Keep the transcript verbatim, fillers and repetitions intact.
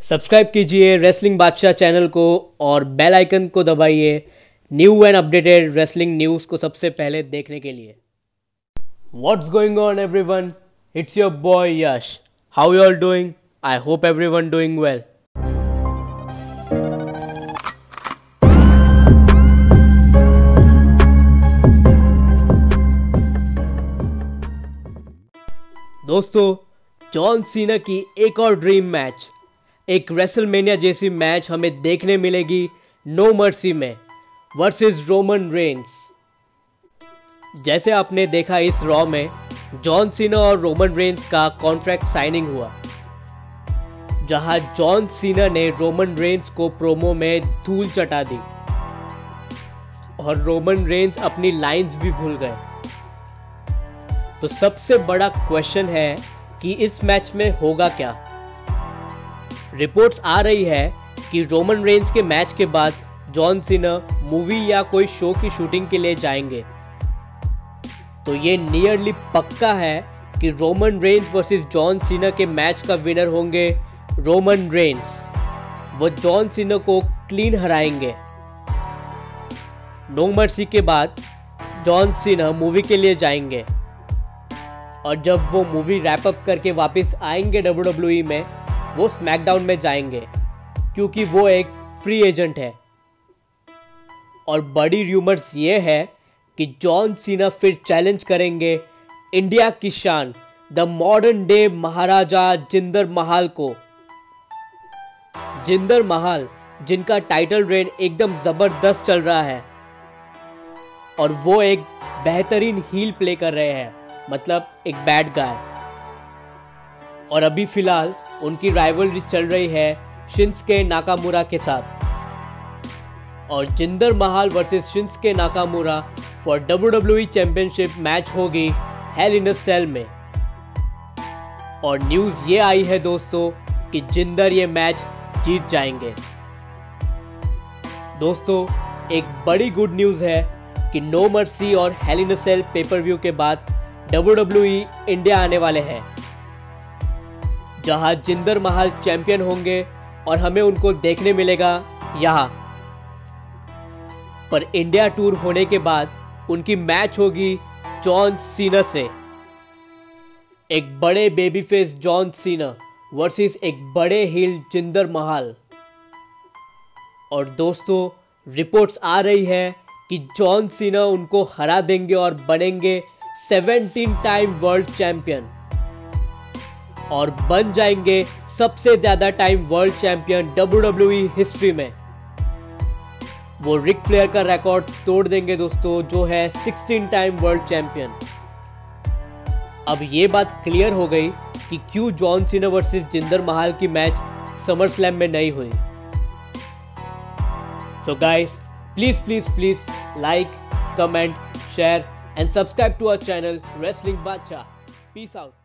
Subscribe कीजिए wrestling बादशाह channel को और बेल आइकन को दबाइए new and updated wrestling news को सबसे पहले देखने के लिए। What's going on everyone, it's your boy Yash. How you all doing? I hope everyone doing well. दोस्तों, जॉन सीना की एक और ड्रीम मैच, एक रेसलमेनिया जैसी मैच हमें देखने मिलेगी नो मर्सी में वर्सेस रोमन रेंस। जैसे आपने देखा इस रॉ में जॉन सीना और रोमन रेंस का कॉन्ट्रैक्ट साइनिंग हुआ, जहां जॉन सीना ने रोमन रेंस को प्रोमो में धूल चटा दी और रोमन रेंस अपनी लाइंस भी भूल गए। तो सबसे बड़ा क्वेश्चन है कि इस मैच में होगा क्या। रिपोर्ट्स आ रही है कि रोमन रेंस के मैच के बाद जॉन सीना मूवी या कोई शो की शूटिंग के लिए जाएंगे। तो ये नियरली पक्का है कि Roman Reigns versus John Cena के मैच का विनर होंगे रोमन रेंस। वो जॉन सीना को क्लीन हराएंगे। नो मर्सी के बाद जॉन सीना मूवी के लिए जाएंगे और जब वो मूवी रैप अप करके वापस आएंगे डब्ल्यू डब्ल्यू ई में, वो स्मैकडाउन में जाएंगे क्योंकि वो एक फ्री एजेंट है। और बड़ी रूमर्स ये है कि जॉन सीना फिर चैलेंज करेंगे इंडिया की शान the modern day Maharaja Jinder Mahal को। जिंदर महाल जिनका टाइटल रेन एकदम जबरदस्त चल रहा है और वो एक बेहतरीन हील प्ले कर रहे हैं, मतलब एक बैड गाय। और अभी फिलहाल उनकी राइवलरी चल रही है शिंसके नाकामुरा के साथ। और Jinder Mahal versus Shinsuke Nakamura for W W E championship match होगी हेल इन अ सेल में। और न्यूज़ ये आई है दोस्तों कि जिंदर ये मैच जीत जाएंगे। दोस्तों, एक बड़ी गुड न्यूज़ है कि नो मर्सी और Hell in a Cell pay per view के बाद डब्ल्यू डब्ल्यू ई इंडिया आने वाले हैं, जहां जिंदर महाल चैंपियन होंगे और हमें उनको देखने मिलेगा यहां पर। इंडिया टूर होने के बाद उनकी मैच होगी जॉन सीना से। एक बड़े baby face John Cena versus एक बड़े हील जिंदर महाल। और दोस्तों, रिपोर्ट्स आ रही है कि जॉन सीना उनको हरा देंगे और बनेंगे सेवनटीन टाइम वर्ल्ड चैंपियन और बन जाएंगे सबसे ज्यादा time world champion W W E history में। वो रिक फ्लेयर का रिकॉर्ड तोड़ देंगे दोस्तों, जो है सिक्सटीन टाइम वर्ल्ड चैंपियन। अब ये बात क्लियर हो गई कि क्यों John Cena versus Jinder Mahal की मैच समर स्लैम में नहीं हुई। So guys, please please please like, comment, share and subscribe to our channel Wrestling Badshah. Peace out.